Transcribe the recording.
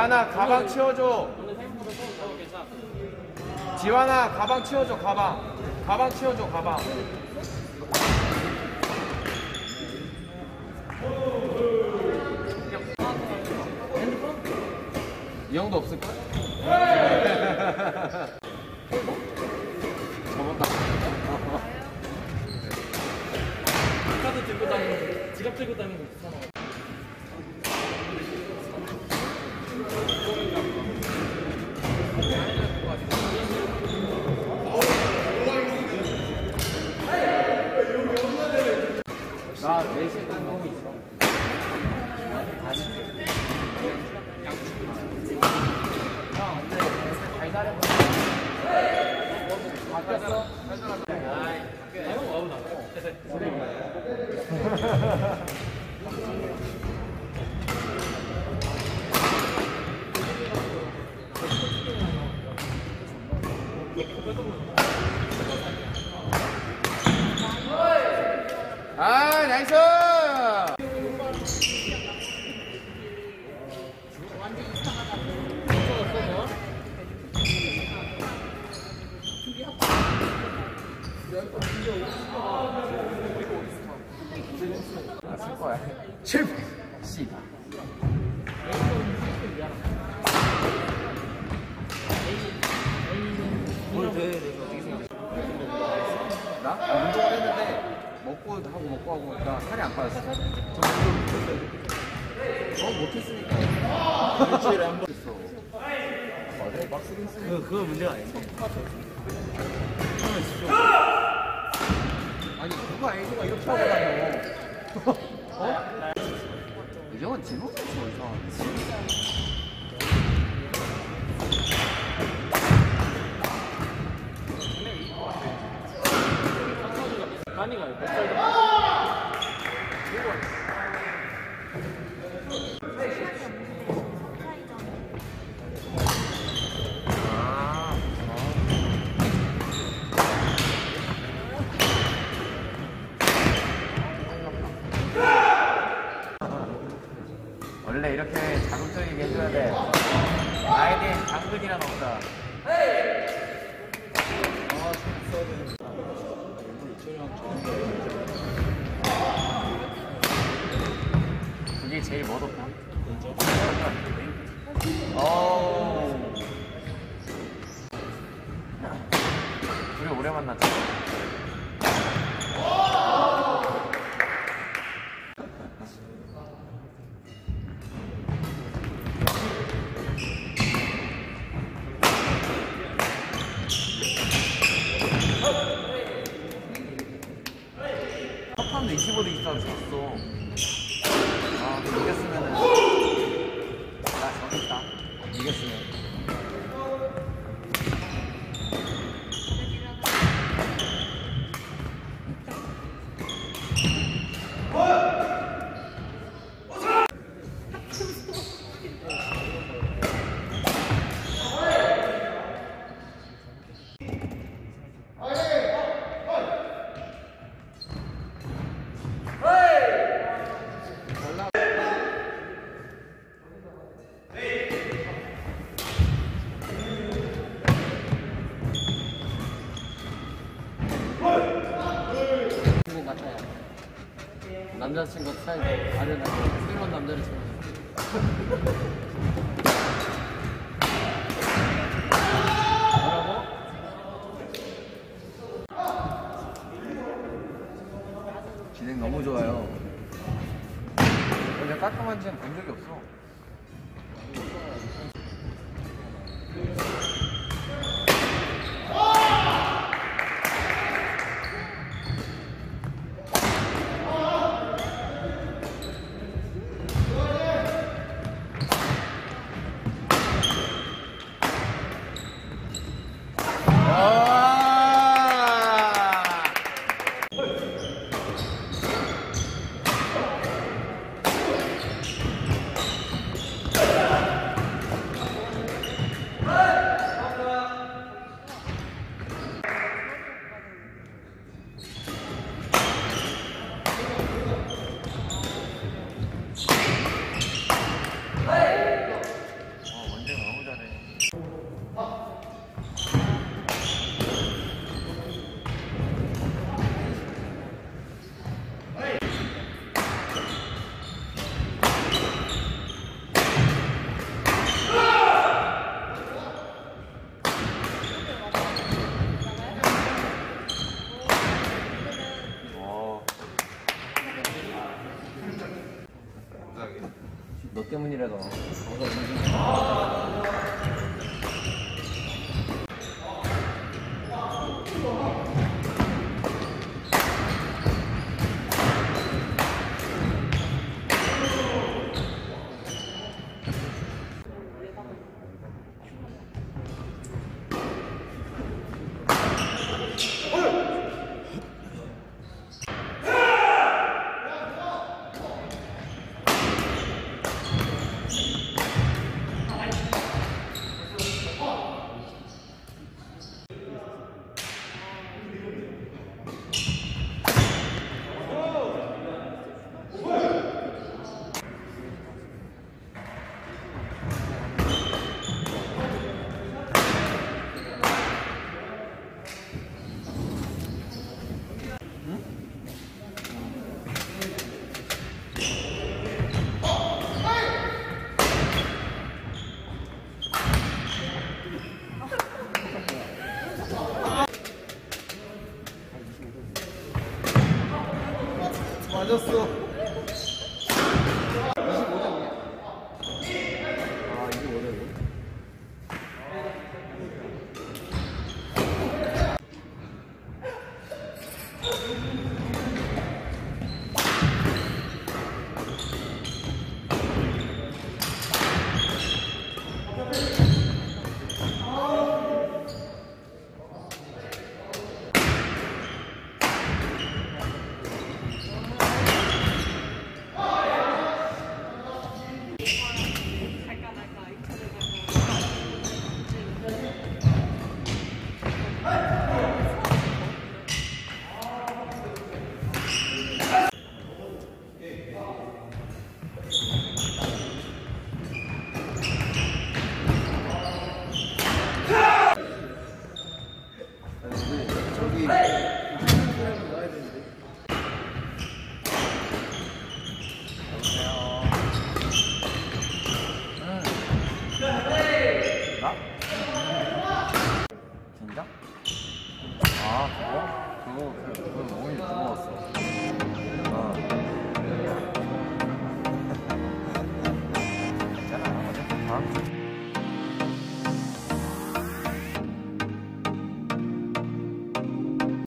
지환아 가방 치워줘. 지환아 가방 치워줘. 가방 치워줘. 가방. 이 형도 없을까? 접었다. 카드 들고 다니는 거, 지갑 들고 다니는 거 있잖아. 나 4시에 딴 놈이 있어. 형, 근데 달달해. 바뀌었어? 형 와우 나. 아, 나이스! 쓸 거야. 실패! 씨다. 뭘 돼? 내가 어떻게 생각해? 나? 운동을 했는데 먹고 하고 나 살이 안 빠졌어. 못했으니까. 일주일에 한 번. 했어. 맞아, 빡세게 했어. 그거 문제가 아닌데. 아니 누가 애기가 이렇게 하고 다녀. 어? 이 형은 진호였어 이상하게. 한이가 몇 살? 원래 이렇게 자극적이게 해줘야 돼. 나에 대한 당근이란 없다. 그게 제일 멋없다. 우리 오래 만났잖아. 첫판도 25대 24로 졌어. 아, 이겼으면은 나 졌다. 이겼으면. 남자친구 스타일 아련하게 새로운 남자를 찾아. 뭐라고? 진행 너무 좋아요. 원래 깔끔한 진행 본 적이 없어. 너 때문이라도 거기서 움직이지. 맞았어. 25점이야. 아, 25점이야? 저기 넣어야 되는데. 나? 진짜? 아, 그거 몸이 무거웠어.